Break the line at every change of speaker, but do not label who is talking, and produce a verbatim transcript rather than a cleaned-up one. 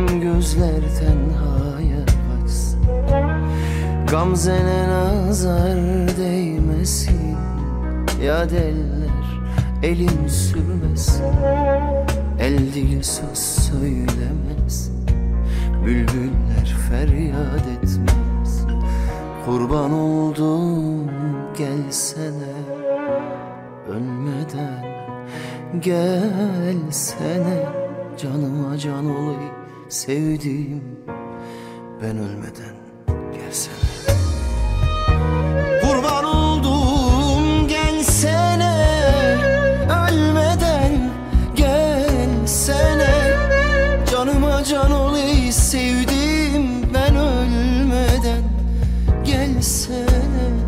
hem gözler tenhaya kaçsın. Gamzene nazar değmesin, ya eller elin sürmesin. El dil söz söylemez, bülbüller feryat etmez. Kurban oldum gelsene, ölmeden gelsene. Canıma can olayım sevdiğim, ben ölmeden gelsene. Kurban oldum gelsene, ölmeden gelsene. Canıma can olayım sevdiğim, ben ölmeden gelsene.